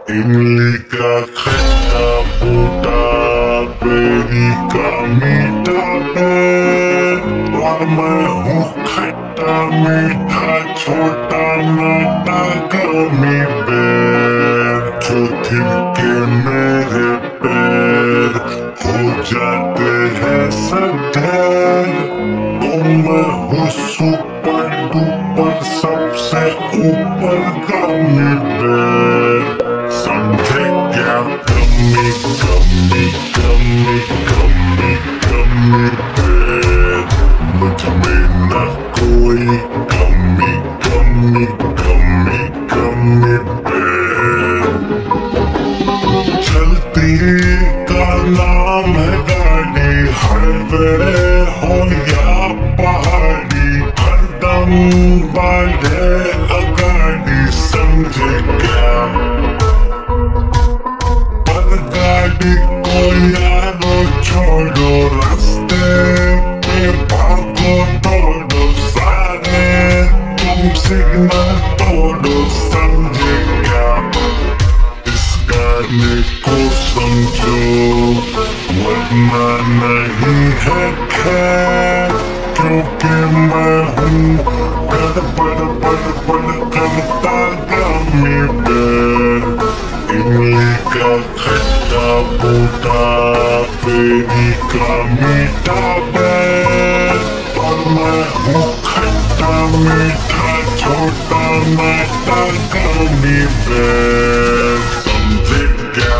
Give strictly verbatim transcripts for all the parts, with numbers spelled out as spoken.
Imlika khetta puta peri Gummy और मैं हूँ खट्टा मीठा छोटा नाटा गमी बेर जो थिरके मेरे पैर हो जाते हैं सधैर तो मैं हूँ सुपर डुपर सबसे ऊपर गमी बेर समझे क्या गमी गमी गमी गमी गमी बेर मुझ में न कोई गमी गमी गमी गमी बेर चलती का नाम है गाड़ी हाईवे हो या पहाड़ी हरदम बढ़े अगाड़ी समझे क्या पर गाड़ी को यारो छोड़ो रास्ते पे भागो दौड़ो सारे तुम सिग्नल तोड़ो समझे क्या इस गाने को समझो वरना नहीं है खैर क्योंकि मैं हूँ गड़बड़ बड़बड़ करता गमी बेर इमली का खट्टा बूटा पेरी का मीठा बेर और मैं हूँ खट्टा मीठा छोटा नाटा गमी बेर समझे क्या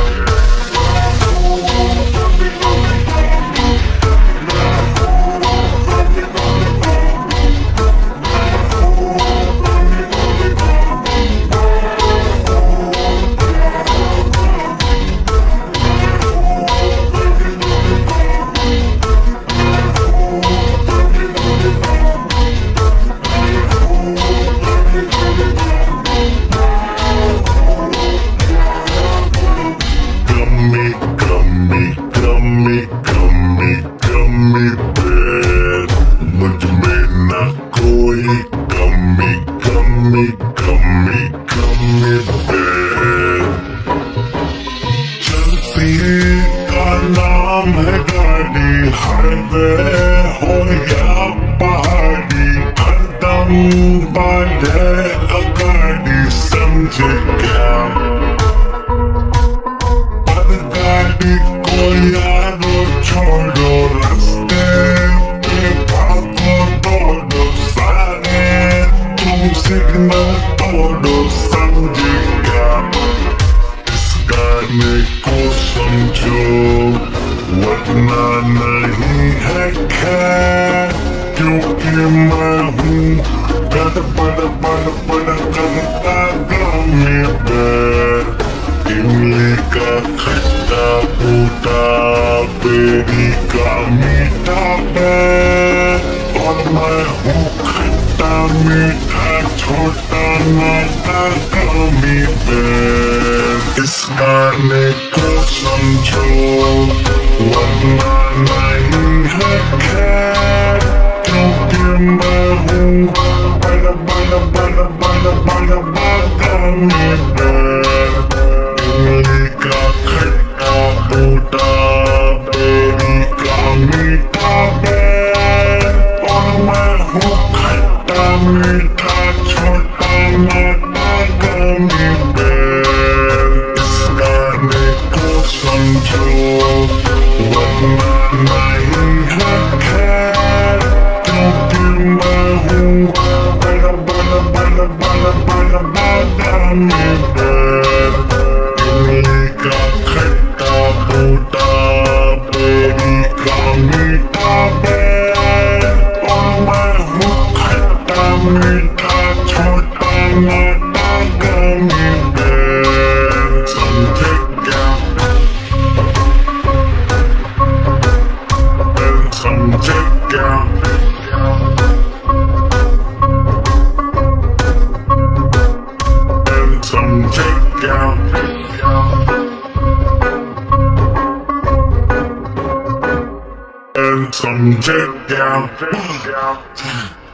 Some jet down.